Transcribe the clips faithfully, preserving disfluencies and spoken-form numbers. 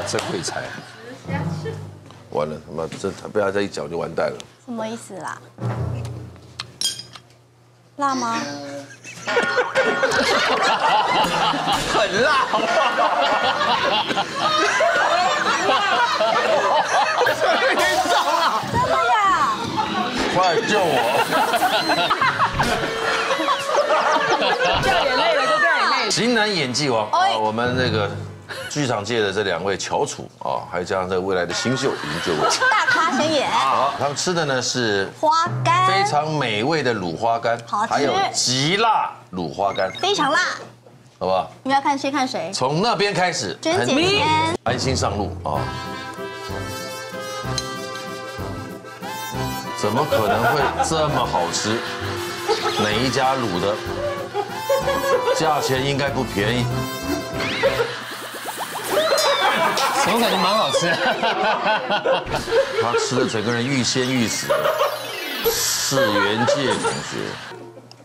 真会猜。完了，他妈这他被他这一搅就完蛋了。 什么意思啦？辣吗？ 很辣，好不好？这严重了！ 真的呀！ 快救我！ 掉眼泪了，都掉眼泪。 型男演技王啊，我们这个剧场界的这两位翘楚啊，还有加上这未来的新秀已经就位。 大咖先演。 好，他们吃的呢是花干， 非常美味的卤花干， 好吃还有极辣卤花干， 非常辣。 好不好？ 你们要看先看谁？ 从那边开始， 娟姐很先。 安心上路啊！怎么可能会这么好吃？哪一家卤的？价钱应该不便宜。 怎么感觉蛮好吃？ 他吃的整个人欲仙欲死，世元界同学。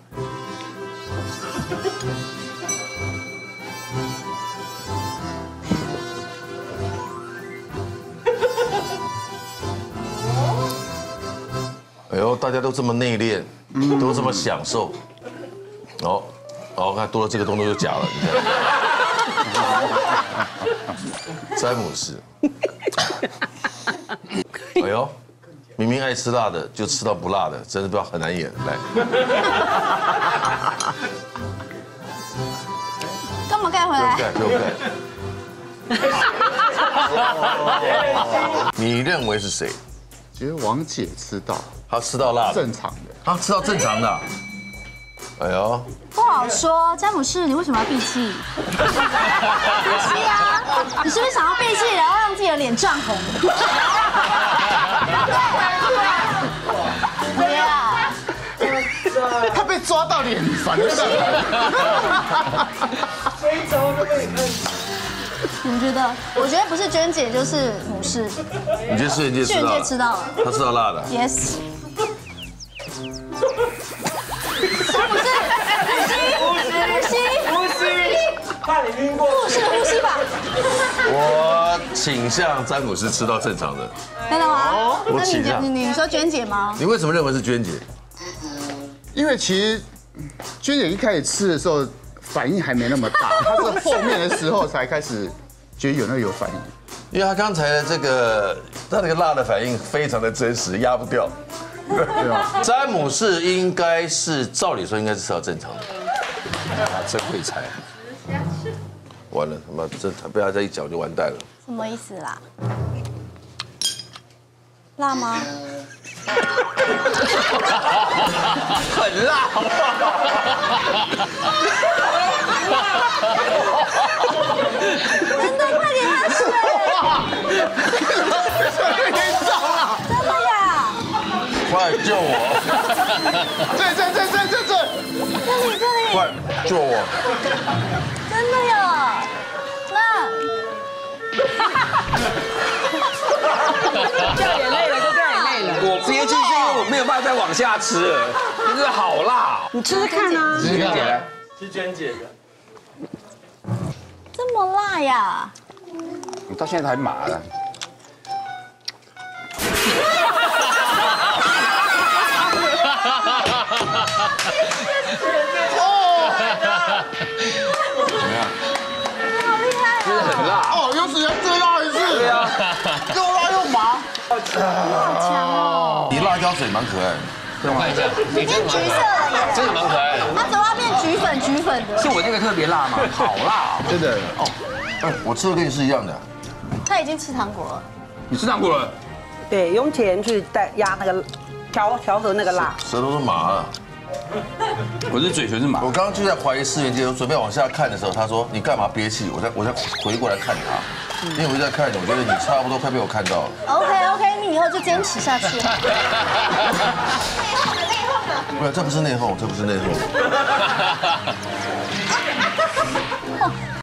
哎呦，大家都这么内敛，都这么享受。哦，哦，看多了这个动作就假了，你看。詹姆士。哎呦，明明爱吃辣的，就吃到不辣的，真的不知道很难演。来， 干嘛盖回来？ 不用盖，不用盖。你认为是谁？ 觉得王姐吃到他吃到辣的， 正常的， 他吃到正常的。哎呦， 不好说，詹姆士，你为什么要闭气？闭气啊！你是不是想要闭气，然后让自己的脸涨红？对啊， 他被抓到脸烦的。 你们觉得？我觉得不是娟姐就是母士。 你觉得世元界世元界吃到了， 他吃到辣的。 Yes。詹姆士，呼吸，呼吸，呼吸，怕你晕过。护士呼吸吧。 我倾向詹姆斯吃到正常的。 真的吗？ 我那你倾向你你说娟姐吗？ 你为什么认为是娟姐？ 因为其实娟姐一开始吃的时候反应还没那么大，她是后面的时候才开始觉得有那个有反应。 因为他刚才的这个他那个辣的反应非常的真实，压不掉。 对啊， 詹姆士应该是照理说应该是吃到正常的。啊，真会猜。完了，他妈这他被他这一搅就完蛋了。 什么意思啦？辣吗？ 很辣，好不好？ 真的，快点喝水！ 这严重了！ 真的呀！ 快救我！ 这这这这这这， 这里这里， 快救我！ 真的呀！那掉眼泪了，都掉眼泪了。 我憋气是因为我没有办法再往下吃了，真是好辣哦！ 你吃吃看啊。 是娟姐来， 是娟姐的。 这么辣呀！ 你到现在还麻了。 好厉害真的很辣。 哦，有史以来最辣一次。对啊，又辣又麻。 好强哦！ 你辣椒水蛮可爱的。 我看一下，你变橘色了耶！ 真的蛮可爱的。 它怎么要变橘粉橘粉的？ 是我这个特别辣吗？好辣哦！ 真的哦， 哎，我吃的跟你是一样的。 他已经吃糖果了。 你吃糖果了？ 对，用钱去带压那个调调和那个辣。 舌头都麻了。 我是嘴唇是麻。 我刚刚就在怀疑世元界，我准备往下看的时候，他说你干嘛憋气？我在我在回过来看他，因为我就在看你，我觉得你差不多快被我看到了。 OK OK，你以后就坚持下去。 不是，这不是内讧，这不是内讧。